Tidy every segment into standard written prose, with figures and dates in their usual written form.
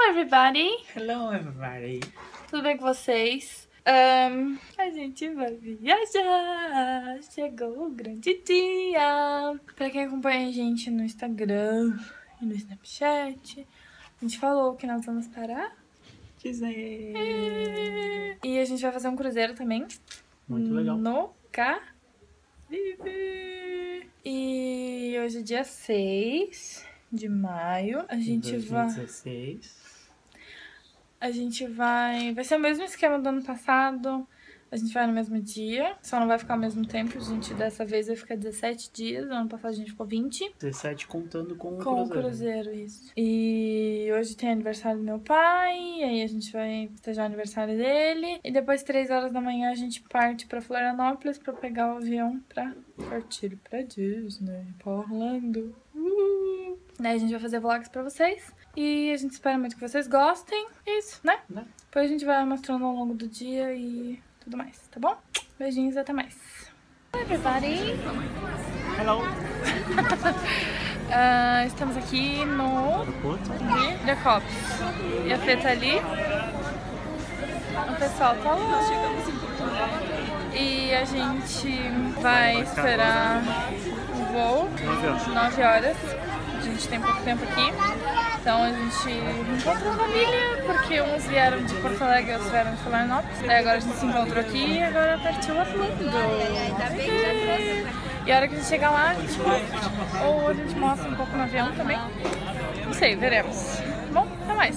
everybody! Hello, everybody! Tudo bem com vocês? A gente vai viajar! Chegou o grande dia! Pra quem acompanha a gente no Instagram e no Snapchat, a gente falou que nós vamos parar Disney! E a gente vai fazer um cruzeiro também. Muito legal. No Caribe! E hoje é dia 6 de maio. A gente 2016. Vai ser o mesmo esquema do ano passado. A gente vai no mesmo dia, só não vai ficar ao mesmo tempo. A gente dessa vez vai ficar 17 dias. No ano passado a gente ficou 20. 17 contando com o Com cruzeiro. o cruzeiro, isso. E hoje tem aniversário do meu pai. Aí a gente vai festejar o aniversário dele. E depois, 3 horas da manhã, a gente parte pra Florianópolis pra pegar o avião pra partir pra Disney, pra Orlando. Daí a gente vai fazer vlogs pra vocês. E a gente espera muito que vocês gostem. Isso, né? Depois a gente vai mostrando ao longo do dia e tudo mais, tá bom? Beijinhos e até mais. Hi, everybody! Hello! Estamos aqui no Aeroporto. Viracopos. E a Fê tá ali. O pessoal tá lá. E a gente vai esperar o voo, 9 horas. A gente tem pouco tempo aqui. Então a gente encontra a família, porque uns vieram de Porto Alegre e outros vieram de Florianópolis. Daí agora a gente se encontrou aqui e agora partiu Orlando. E a hora que a gente chegar lá, a gente mostra. Ou a gente mostra um pouco no avião também. Não sei, veremos. Bom, até mais.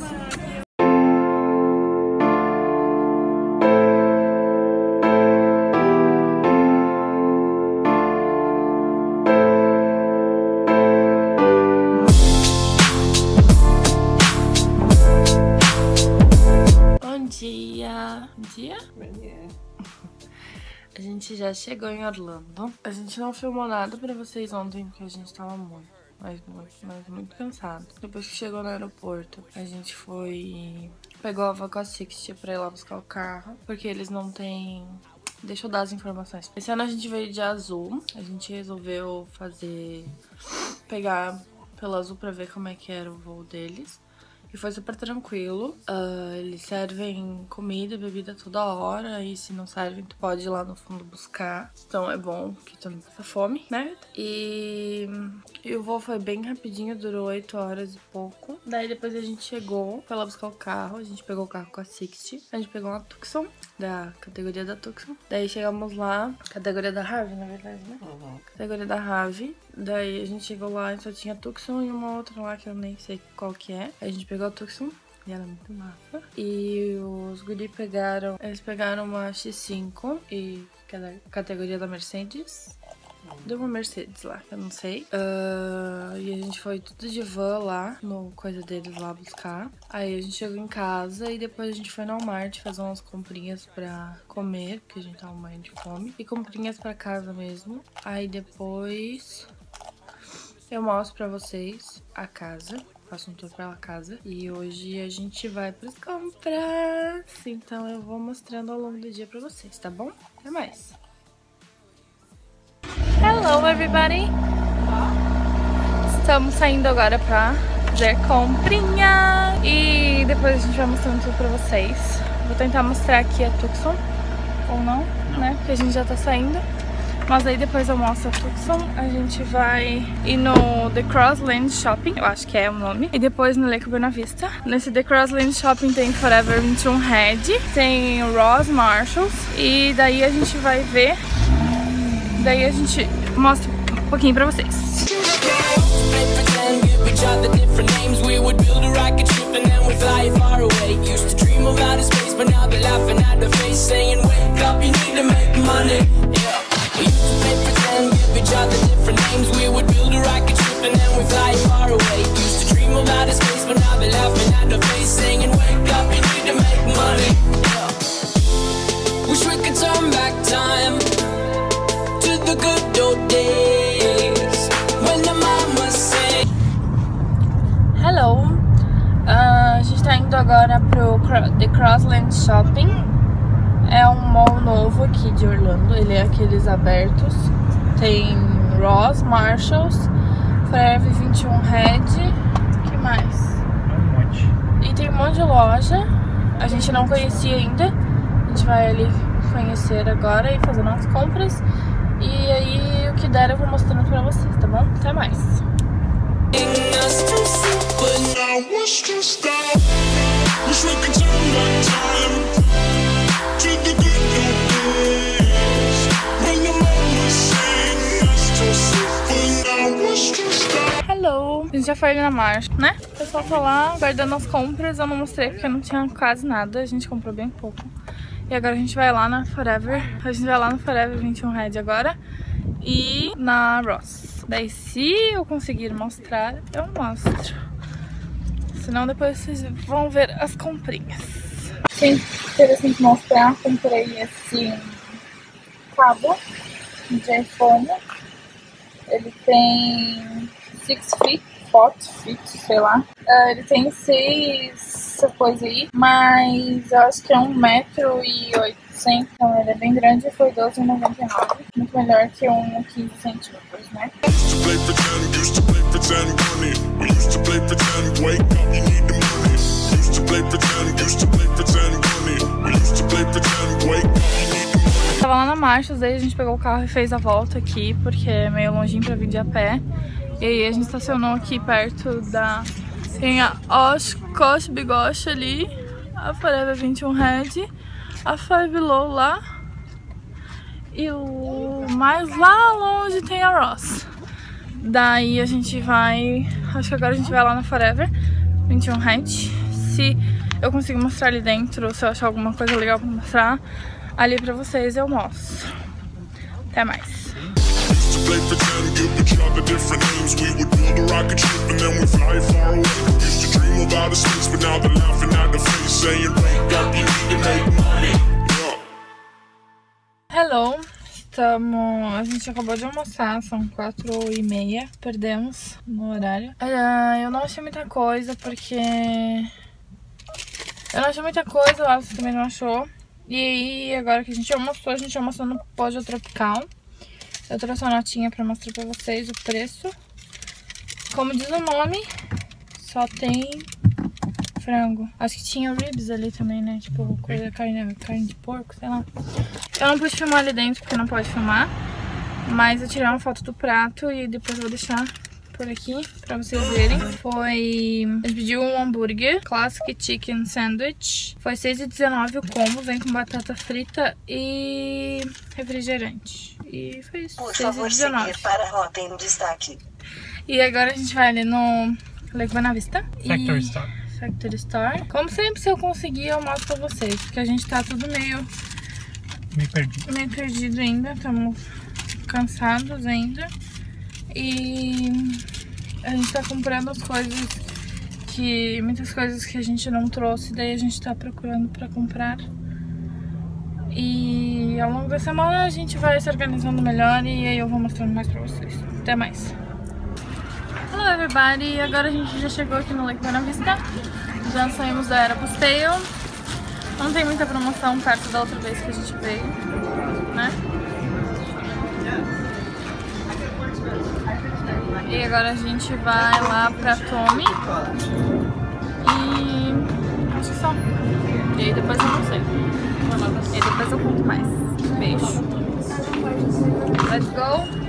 Bom dia. A gente já chegou em Orlando. A gente não filmou nada pra vocês ontem, porque a gente tava muito cansado. Depois que chegou no aeroporto, a gente pegou a van com a Sixty pra ir lá buscar o carro, porque eles não têm... Deixa eu dar as informações. Esse ano a gente veio de Azul. A gente resolveu pegar pelo Azul pra ver como é que era o voo deles. E foi super tranquilo. Eles servem comida e bebida toda hora. E se não servem, tu pode ir lá no fundo buscar. Então é bom que tu não passa fome, né? E o voo foi bem rapidinho, durou 8 horas e pouco. Daí depois a gente chegou, foi lá buscar o carro. A gente pegou o carro com a Sixty. A gente pegou uma Tucson, da categoria da Tucson. Daí chegamos lá, categoria da Harvey, na verdade, né? Categoria da Harvey. Daí a gente chegou lá e só tinha Tucson e uma outra lá que eu nem sei qual que é. Aí a gente pegou a Tucson e era muito massa. E os guri pegaram uma X5 e que é da categoria da Mercedes. Deu uma Mercedes lá, que eu não sei. E a gente foi tudo de van lá, no coisa deles lá buscar. Aí a gente chegou em casa e depois a gente foi no Walmart fazer umas comprinhas pra comer, porque a gente tava morrendo de fome. E comprinhas pra casa mesmo. Aí depois eu mostro pra vocês a casa. Faço um tour pela casa. E hoje a gente vai pras compras. Então eu vou mostrando ao longo do dia pra vocês, tá bom? Até mais! Hello, everybody! Estamos saindo agora pra fazer comprinha e depois a gente vai mostrando tudo pra vocês. Vou tentar mostrar aqui a Tucson, ou não, né? Porque a gente já tá saindo. Mas aí depois eu mostro a Tucson. A gente vai ir no The Crossland Shopping, eu acho que é o nome. E depois no Lake Buena Vista. Nesse The Crossland Shopping tem Forever 21 Red, tem o Ross Marshalls. E daí a gente vai ver... Daí a gente mostra um pouquinho pra vocês. Hello! A gente tá indo agora pro The Crossland Shopping. É um mall novo aqui de Orlando. Ele é aqueles abertos. Tem Ross, Marshalls, Forever 21 Red. O que mais? Um monte. E tem um monte grande loja. A gente não conhecia ainda. A gente vai ali conhecer agora e fazer nossas compras. E aí, o que der eu vou mostrando pra vocês, tá bom? Até mais. Hello! A gente já foi ali na marcha, né? O pessoal tá lá guardando as compras. Eu não mostrei porque não tinha quase nada. A gente comprou bem pouco. E agora a gente vai lá na Forever. A gente vai lá no Forever 21 Red agora. E na Ross. Daí se eu conseguir mostrar, eu mostro. Senão depois vocês vão ver as comprinhas. Sim, interessante mostrar. Comprei esse cabo de iPhone. Ele tem 6 feet, 4 feet, sei lá. Ele tem 6 coisa aí, mas eu acho que é 1,8 m, então ele é bem grande e foi R$12,99. Muito melhor que um 15 centímetros, né? Tava lá na Marshall, daí a gente pegou o carro e fez a volta aqui, porque é meio longinho pra vir de a pé. E aí a gente estacionou aqui perto da... Tem a Oshkosh B'gosh ali, a Forever 21 Red, a Five Below lá. E o mais lá longe tem a Ross. Daí a gente vai... Acho que agora a gente vai lá na Forever 21 Red. Se eu conseguir mostrar ali dentro, se eu achar alguma coisa legal pra mostrar ali pra vocês, eu mostro. Até mais. Hello, a gente acabou de almoçar, são 4h30, perdemos no horário. Eu não achei muita coisa porque... o Alisson também não achou. E aí, agora que a gente almoçou no Pojo Tropical. Eu trouxe uma notinha pra mostrar pra vocês o preço. Como diz o nome, só tem frango. Acho que tinha ribs ali também, né? Tipo, coisa, carne de porco, sei lá. Eu não pude filmar ali dentro porque não pode filmar. Mas eu tirei uma foto do prato e depois eu vou deixar por aqui pra vocês verem. A gente pediu um hambúrguer, Classic Chicken Sandwich. Foi R$6,19 o combo, vem com batata frita e refrigerante. E foi isso, por favor, seguir para a rota em destaque. E agora a gente vai ali no Lake Buena Vista. Factory Store. Como sempre, se eu conseguir, eu mostro pra vocês. Porque a gente tá tudo meio perdido ainda. Estamos cansados ainda. E a gente tá comprando as coisas muitas coisas que a gente não trouxe, daí a gente tá procurando pra comprar. E ao longo da semana a gente vai se organizando melhor e aí eu vou mostrando mais pra vocês. Até mais! Hello everybody! Agora a gente já chegou aqui no Lake Buena Vista. Já saímos da Era Busteio. Não tem muita promoção perto da outra vez que a gente veio, né? E agora a gente vai lá pra Tommy. E acho que só. E aí depois eu não sei. E aí depois eu conto mais. Beijo. Let's go!